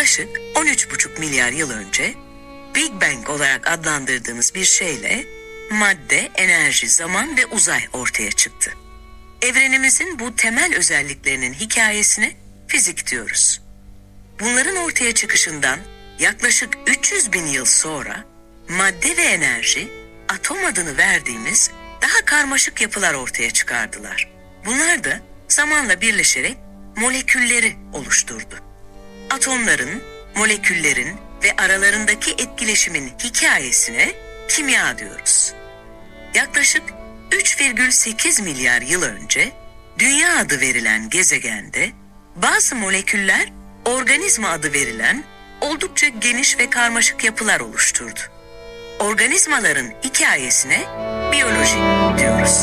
yaklaşık 13,5 milyar yıl önce Big Bang olarak adlandırdığımız bir şeyle madde, enerji, zaman ve uzay ortaya çıktı. Evrenimizin bu temel özelliklerinin hikayesine fizik diyoruz. Bunların ortaya çıkışından yaklaşık 300 bin yıl sonra madde ve enerji, atom adını verdiğimiz daha karmaşık yapılar ortaya çıkardılar. Bunlar da zamanla birleşerek molekülleri oluşturdu. Atomların, moleküllerin ve aralarındaki etkileşimin hikayesine kimya diyoruz. Yaklaşık 3,8 milyar yıl önce Dünya adı verilen gezegende bazı moleküller organizma adı verilen oldukça geniş ve karmaşık yapılar oluşturdu. Organizmaların hikayesine biyoloji diyoruz.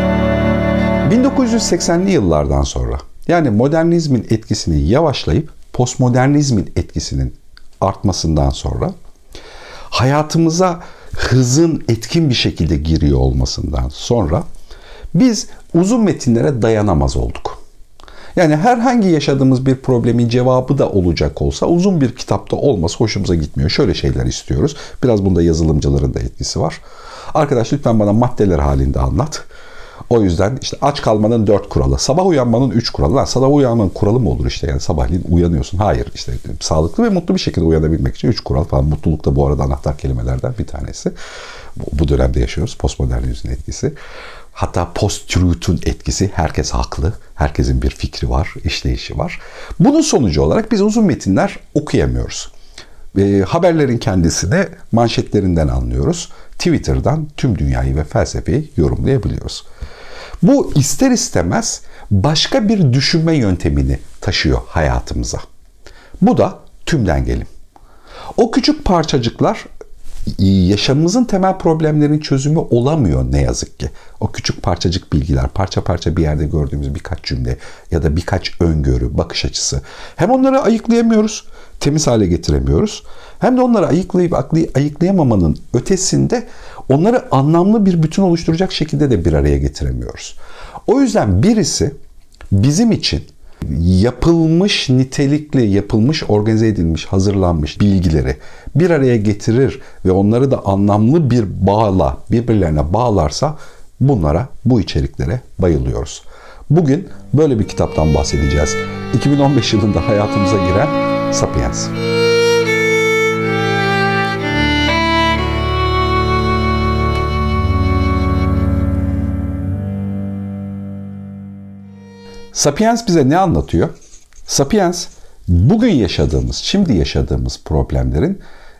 1980'li yıllardan sonra, yani modernizmin etkisini yavaşlayıp postmodernizmin etkisinin artmasından sonra, hayatımıza hızın etkin bir şekilde giriyor olmasından sonra biz uzun metinlere dayanamaz olduk. Yani herhangi yaşadığımız bir problemin cevabı da olacak olsa uzun bir kitapta olması hoşumuza gitmiyor. Şöyle şeyler istiyoruz. Biraz bunda yazılımcıların da etkisi var. Arkadaş lütfen bana maddeler halinde anlat. O yüzden işte aç kalmanın 4 kuralı, sabah uyanmanın 3 kuralı. Lan sabah uyanmanın kuralı mı olur işte, yani sabahleyin uyanıyorsun. Hayır, işte sağlıklı ve mutlu bir şekilde uyanabilmek için 3 kural falan. Mutluluk da bu arada anahtar kelimelerden bir tanesi. Bu dönemde yaşıyoruz. Postmodernizmin etkisi. Hatta post-truth'un etkisi. Herkes haklı. Herkesin bir fikri var, işleyişi var. Bunun sonucu olarak biz uzun metinler okuyamıyoruz. Haberlerin kendisini manşetlerinden anlıyoruz. Twitter'dan tüm dünyayı ve felsefeyi yorumlayabiliyoruz. Bu ister istemez başka bir düşünme yöntemini taşıyor hayatımıza. Bu da tümden gelim. O küçük parçacıklar yaşamımızın temel problemlerinin çözümü olamıyor ne yazık ki. O küçük parçacık bilgiler, parça parça bir yerde gördüğümüz birkaç cümle ya da birkaç öngörü, bakış açısı. Hem onları ayıklayamıyoruz, temiz hale getiremiyoruz. Hem de onları ayıklayıp ayıklayamamanın ötesinde onları anlamlı bir bütün oluşturacak şekilde de bir araya getiremiyoruz. O yüzden birisi bizim için yapılmış, nitelikli, yapılmış, organize edilmiş, hazırlanmış bilgileri bir araya getirir ve onları da anlamlı bir bağla, birbirlerine bağlarsa bunlara, bu içeriklere bayılıyoruz. Bugün böyle bir kitaptan bahsedeceğiz. 2015 yılında hayatımıza giren Sapiens. Sapiens bize ne anlatıyor? Sapiens, bugün yaşadığımız, şimdi yaşadığımız problemlerin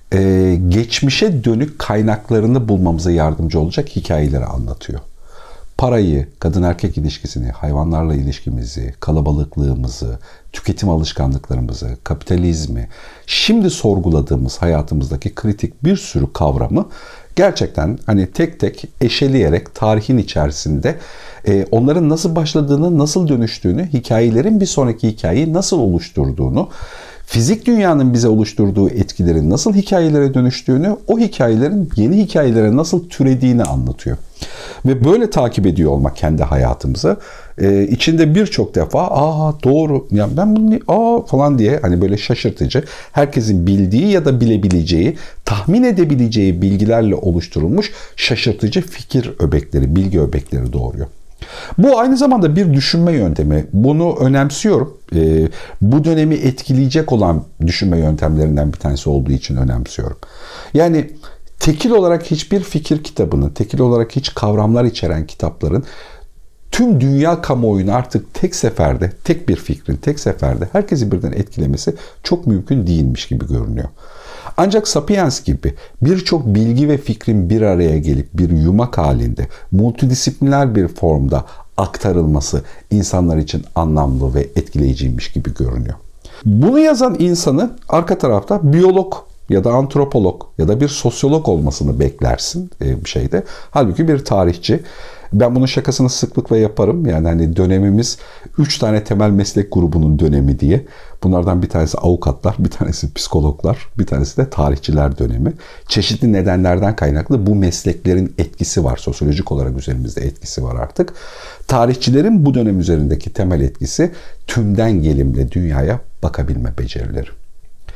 geçmişe dönük kaynaklarını bulmamıza yardımcı olacak hikayeleri anlatıyor. Parayı, kadın-erkek ilişkisini, hayvanlarla ilişkimizi, kalabalıklığımızı, tüketim alışkanlıklarımızı, kapitalizmi, şimdi sorguladığımız hayatımızdaki kritik bir sürü kavramı gerçekten hani tek tek eşeleyerek tarihin içerisinde onların nasıl başladığını, nasıl dönüştüğünü, hikayelerin bir sonraki hikayeyi nasıl oluşturduğunu, fizik dünyanın bize oluşturduğu etkilerin nasıl hikayelere dönüştüğünü, o hikayelerin yeni hikayelere nasıl türediğini anlatıyor. Ve böyle takip ediyor olmak kendi hayatımızı içinde birçok defa doğru ya ben bunu falan diye hani böyle şaşırtıcı, herkesin bildiği ya da bilebileceği, tahmin edebileceği bilgilerle oluşturulmuş şaşırtıcı fikir öbekleri, bilgi öbekleri doğuruyor. Bu aynı zamanda bir düşünme yöntemi. Bunu önemsiyorum. Bu dönemi etkileyecek olan düşünme yöntemlerinden bir tanesi olduğu için önemsiyorum. Yani tekil olarak hiçbir fikir kitabının, tekil olarak hiç kavramlar içeren kitapların tüm dünya kamuoyunu artık tek seferde, tek bir fikrin tek seferde herkesi birden etkilemesi çok mümkün değilmiş gibi görünüyor. Ancak Sapiens gibi birçok bilgi ve fikrin bir araya gelip bir yumak halinde multidisipliner bir formda aktarılması insanlar için anlamlı ve etkileyiciymiş gibi görünüyor. Bunu yazan insanın arka tarafta biyolog ya da antropolog ya da bir sosyolog olmasını beklersin bir şeyde. Halbuki bir tarihçi. Ben bunun şakasını sıklıkla yaparım. Yani hani dönemimiz 3 tane temel meslek grubunun dönemi diye. Bunlardan bir tanesi avukatlar, bir tanesi psikologlar, bir tanesi de tarihçiler dönemi. Çeşitli nedenlerden kaynaklı bu mesleklerin etkisi var. Sosyolojik olarak üzerimizde etkisi var artık. Tarihçilerin bu dönem üzerindeki temel etkisi tümden gelimle dünyaya bakabilme becerileri.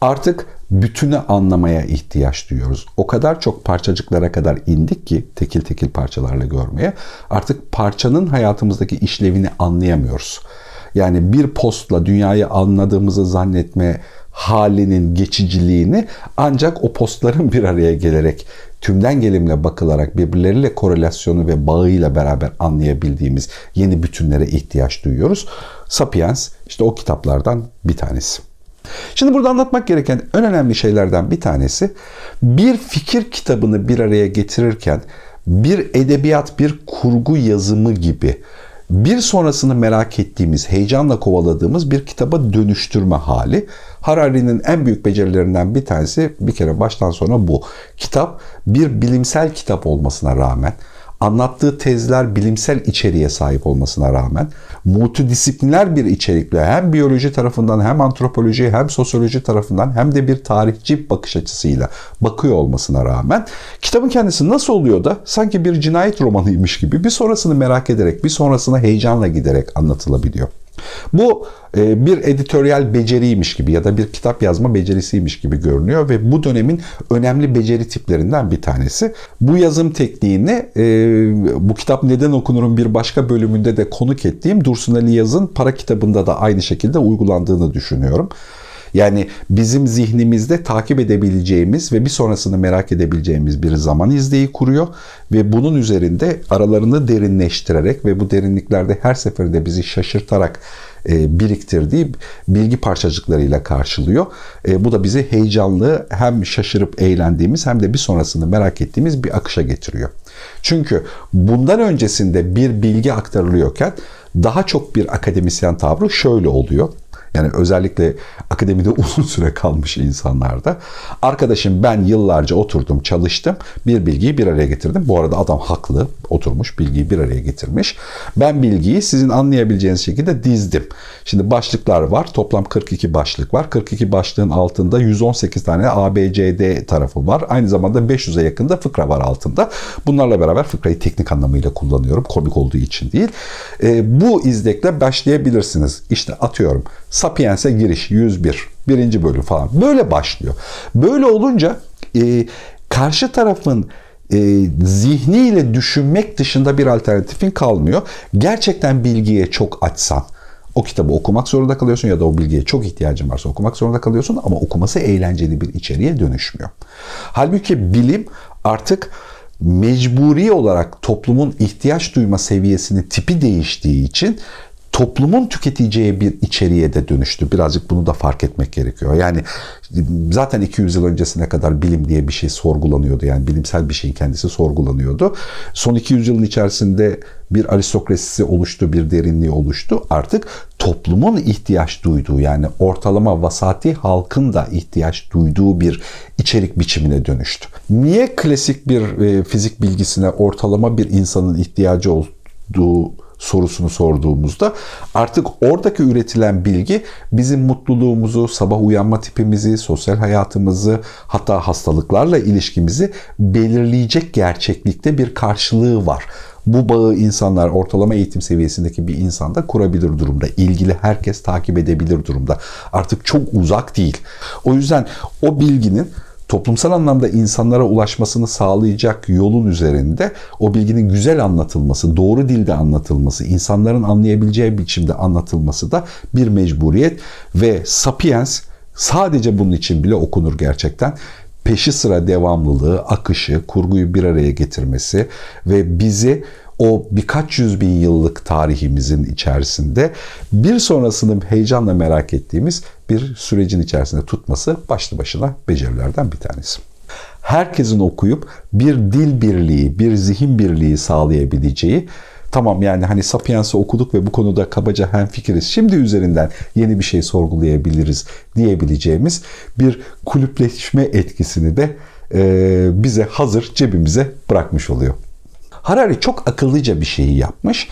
Artık bütünü anlamaya ihtiyaç duyuyoruz. O kadar çok parçacıklara kadar indik ki tekil tekil parçalarla görmeye, artık parçanın hayatımızdaki işlevini anlayamıyoruz. Yani bir postla dünyayı anladığımızı zannetme halinin geçiciliğini ancak o postların bir araya gelerek, tümden gelimle bakılarak birbirleriyle korelasyonu ve bağıyla beraber anlayabildiğimiz yeni bütünlere ihtiyaç duyuyoruz. Sapiens işte o kitaplardan bir tanesi. Şimdi burada anlatmak gereken en önemli şeylerden bir tanesi, bir fikir kitabını bir araya getirirken bir edebiyat, bir kurgu yazımı gibi bir sonrasını merak ettiğimiz, heyecanla kovaladığımız bir kitaba dönüştürme hali. Harari'nin en büyük becerilerinden bir tanesi bir kere baştan sona bu. Kitap bir bilimsel kitap olmasına rağmen, anlattığı tezler bilimsel içeriğe sahip olmasına rağmen, multidisipliner bir içerikle hem biyoloji tarafından hem antropoloji hem sosyoloji tarafından hem de bir tarihçi bakış açısıyla bakıyor olmasına rağmen kitabın kendisi nasıl oluyor da sanki bir cinayet romanıymış gibi bir sonrasını merak ederek, bir sonrasına heyecanla giderek anlatılabiliyor. Bu bir editoryal beceriymiş gibi ya da bir kitap yazma becerisiymiş gibi görünüyor ve bu dönemin önemli beceri tiplerinden bir tanesi. Bu yazım tekniğini bu kitap neden okunurun bir başka bölümünde de konuk ettiğim Dursun Ali Yaz'ın Para kitabında da aynı şekilde uygulandığını düşünüyorum. Yani bizim zihnimizde takip edebileceğimiz ve bir sonrasını merak edebileceğimiz bir zaman izleyi kuruyor ve bunun üzerinde aralarını derinleştirerek ve bu derinliklerde her seferinde bizi şaşırtarak biriktirdiği bilgi parçacıklarıyla karşılıyor. Bu da bizi heyecanlı, hem şaşırıp eğlendiğimiz hem de bir sonrasını merak ettiğimiz bir akışa getiriyor. Çünkü bundan öncesinde bir bilgi aktarılıyorken daha çok bir akademisyen tavrı şöyle oluyor. Yani özellikle akademide uzun süre kalmış insanlarda. Arkadaşım ben yıllarca oturdum, çalıştım. Bir bilgiyi bir araya getirdim. Bu arada adam haklı. Oturmuş, bilgiyi bir araya getirmiş. Ben bilgiyi sizin anlayabileceğiniz şekilde dizdim. Şimdi başlıklar var. Toplam 42 başlık var. 42 başlığın altında 118 tane A, B, C, D tarafı var. Aynı zamanda 500'e yakın da fıkra var altında. Bunlarla beraber fıkrayı teknik anlamıyla kullanıyorum. Komik olduğu için değil. Bu izlekle başlayabilirsiniz. İşte atıyorum. Sapiens'e giriş 101. 1. bölüm falan. Böyle başlıyor. Böyle olunca karşı tarafın zihniyle düşünmek dışında bir alternatifin kalmıyor. Gerçekten bilgiye çok açsan o kitabı okumak zorunda kalıyorsun ya da o bilgiye çok ihtiyacın varsa okumak zorunda kalıyorsun ama okuması eğlenceli bir içeriğe dönüşmüyor. Halbuki bilim artık mecburi olarak toplumun ihtiyaç duyma seviyesini, tipi değiştiği için toplumun tüketeceği bir içeriğe de dönüştü. Birazcık bunu da fark etmek gerekiyor. Yani zaten 200 yıl öncesine kadar bilim diye bir şey sorgulanıyordu. Yani bilimsel bir şeyin kendisi sorgulanıyordu. Son 200 yılın içerisinde bir aristokrasisi oluştu, bir derinliği oluştu. Artık toplumun ihtiyaç duyduğu, yani ortalama vasati halkın da ihtiyaç duyduğu bir içerik biçimine dönüştü. Niye klasik bir fizik bilgisine ortalama bir insanın ihtiyacı olduğu sorusunu sorduğumuzda artık oradaki üretilen bilgi bizim mutluluğumuzu, sabah uyanma tipimizi, sosyal hayatımızı, hatta hastalıklarla ilişkimizi belirleyecek gerçeklikte bir karşılığı var. Bu bağı insanlar ortalama eğitim seviyesindeki bir insanda kurabilir durumda. İlgili herkes takip edebilir durumda. Artık çok uzak değil. O yüzden o bilginin toplumsal anlamda insanlara ulaşmasını sağlayacak yolun üzerinde o bilginin güzel anlatılması, doğru dilde anlatılması, insanların anlayabileceği biçimde anlatılması da bir mecburiyet ve Sapiens sadece bunun için bile okunur gerçekten. Peşi sıra devamlılığı, akışı, kurguyu bir araya getirmesi ve bizi o birkaç yüz bin yıllık tarihimizin içerisinde bir sonrasını heyecanla merak ettiğimiz bir sürecin içerisinde tutması başlı başına becerilerden bir tanesi. Herkesin okuyup bir dil birliği, bir zihin birliği sağlayabileceği, tamam yani hani Sapiens'i okuduk ve bu konuda kabaca hemfikiriz, şimdi üzerinden yeni bir şey sorgulayabiliriz diyebileceğimiz bir kulüpleşme etkisini de bize hazır cebimize bırakmış oluyor. Harari çok akıllıca bir şeyi yapmış.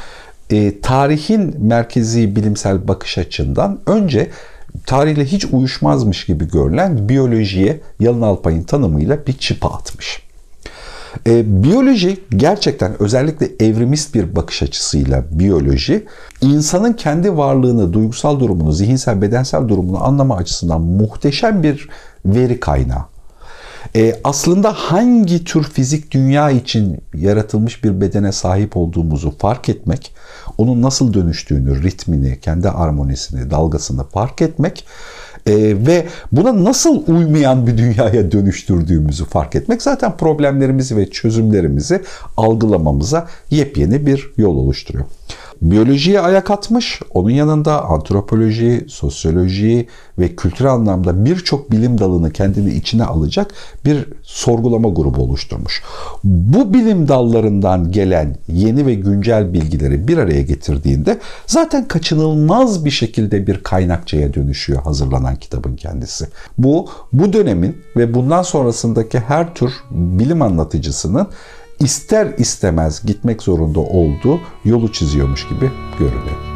Tarihin merkezi bilimsel bakış açısından önce tarihle hiç uyuşmazmış gibi görülen biyolojiye Yalın Alpay'ın tanımıyla bir çıpa atmış. Biyoloji gerçekten özellikle evrimist bir bakış açısıyla biyoloji insanın kendi varlığını, duygusal durumunu, zihinsel, bedensel durumunu anlama açısından muhteşem bir veri kaynağı. Aslında hangi tür fizik dünya için yaratılmış bir bedene sahip olduğumuzu fark etmek, onun nasıl dönüştüğünü, ritmini, kendi armonisini, dalgasını fark etmek ve buna nasıl uymayan bir dünyaya dönüştürdüğümüzü fark etmek zaten problemlerimizi ve çözümlerimizi algılamamıza yepyeni bir yol oluşturuyor. Biyolojiye ayak atmış, onun yanında antropoloji, sosyoloji ve kültürel anlamda birçok bilim dalını kendini içine alacak bir sorgulama grubu oluşturmuş. Bu bilim dallarından gelen yeni ve güncel bilgileri bir araya getirdiğinde zaten kaçınılmaz bir şekilde bir kaynakçaya dönüşüyor hazırlanan kitabın kendisi. Bu dönemin ve bundan sonrasındaki her tür bilim anlatıcısının ister istemez gitmek zorunda olduğu yolu çiziyormuş gibi görünüyor.